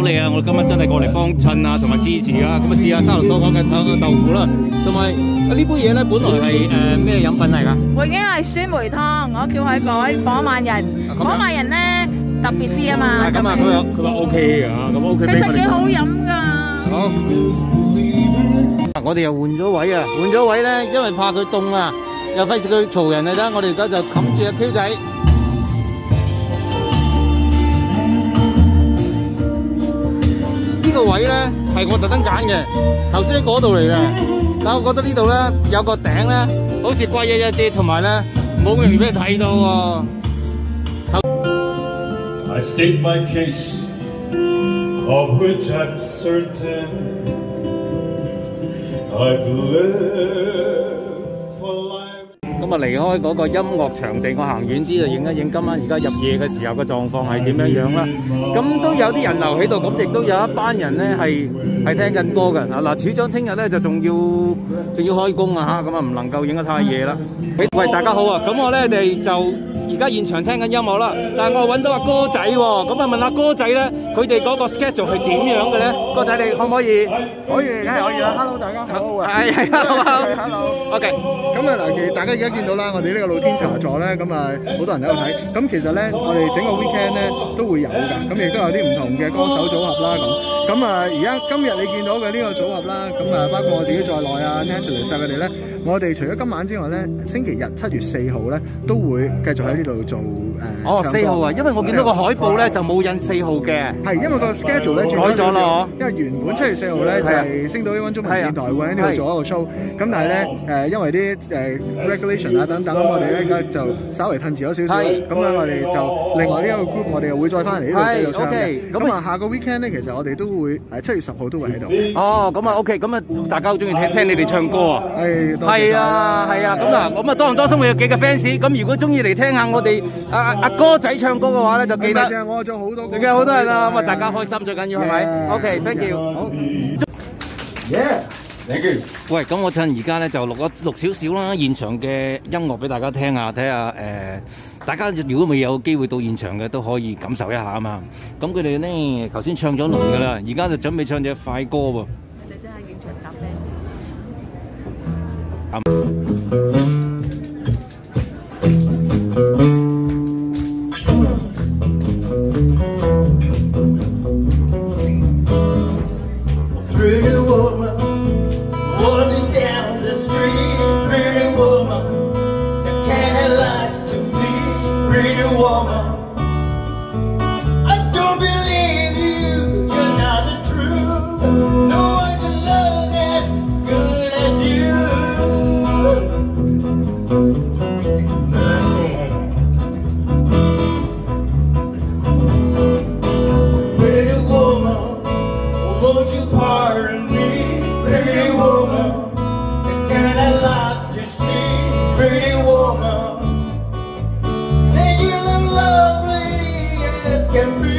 你啊！我哋今日真係過嚟幫襯啊，同埋支持啊！咁啊試下沙律所講嘅炒豆腐啦，同埋呢杯嘢咧，本來係咩飲品嚟㗎？ 會經係酸梅湯，我叫佢改火萬人。火萬人咧特別啲啊嘛。 咁啊，佢話 OK 㗎，咁 OK。 其實幾好飲㗎。 好。我哋又換咗位啊！換咗位咧，因為怕佢凍啊，又費事佢嘈人啊！得，我哋而家就冚住阿 Q 仔。呢個位咧係我特登揀嘅，頭先喺嗰度嚟嘅，但我覺得呢度咧有個頂咧，好似貴一啲，同埋咧冇咁容易俾你睇到喎。 I state my case, of which I'm certain. I've lived for life. 咁啊，離開嗰個音樂場地，我行遠啲就影一影今晚而家入夜嘅時候嘅狀況係點樣樣啦。咁都有啲人流喺度，咁亦都有一班人咧係聽緊歌嘅。嗱，處長聽日咧就仲要開工啊嚇，咁啊唔能夠影得太夜啦。喂，大家好啊！咁我咧哋就而家現場聽緊音樂啦，但係我揾到阿哥仔喎，咁啊問阿哥仔咧，佢哋嗰個 schedule 係點樣嘅咧？哥仔你可唔可以？ 可以，梗係可以啦。Hello， 大家好。 係 ，hello。OK。 咁啊嗱，其實大家而家見到啦，我哋呢個露天茶座咧，咁啊好多人喺度睇。咁其實咧，我哋整個 weekend 咧都會有㗎。咁亦都有啲唔同嘅歌手組合啦。咁啊，而家今日你見到嘅呢個組合啦，咁啊包括我自己在內啊 ，Natalie 佢哋咧，我哋除咗今晚之外咧，星期日7月4號咧都會繼續喺呢度做 4號啊，因為我見到個海報咧就冇印4號嘅。 係因為個 schedule 咧改咗啦， 因為原本7月4號咧就係星島灣中文電台會喺呢度做一個 show， 咁但係咧因為啲regulation 啊等等，我哋咧而家就稍微褪遲咗少少，咁咧我哋就另外呢一個 group 我哋又會再翻嚟呢度繼續唱嘅。咁啊下個 weekend 咧其實我哋都會7月10號都會喺度。 哦，咁啊 OK， 咁啊大家好中意聽你哋唱歌啊。 係啊，咁啊多唔多心會有幾個 fans， 咁如果中意嚟聽下我哋阿哥仔唱歌嘅話咧，就記得。 我仲好多。 仲有好多人啊，咁啊大家開心最緊要係咪 ？OK，thank you。好。 Yeah，thank you。 喂，咁我趁而家咧就錄少少啦，現場嘅音樂俾大家聽下，睇下大家如果未有機會到現場嘅都可以感受一下啊嘛。咁佢哋咧頭先唱咗輪㗎啦，而家就準備唱隻快歌喎。 你真係現場搭聲。 Pretty woman, walking down the street. Pretty woman, the kind I like to meet. Pretty woman, I don't believe you. You're not the truth. No one can love as good as you. Mercy. Pretty woman, won't you pardon me? Pretty woman, the kind I like to see. Pretty woman, and you look lovely as can be.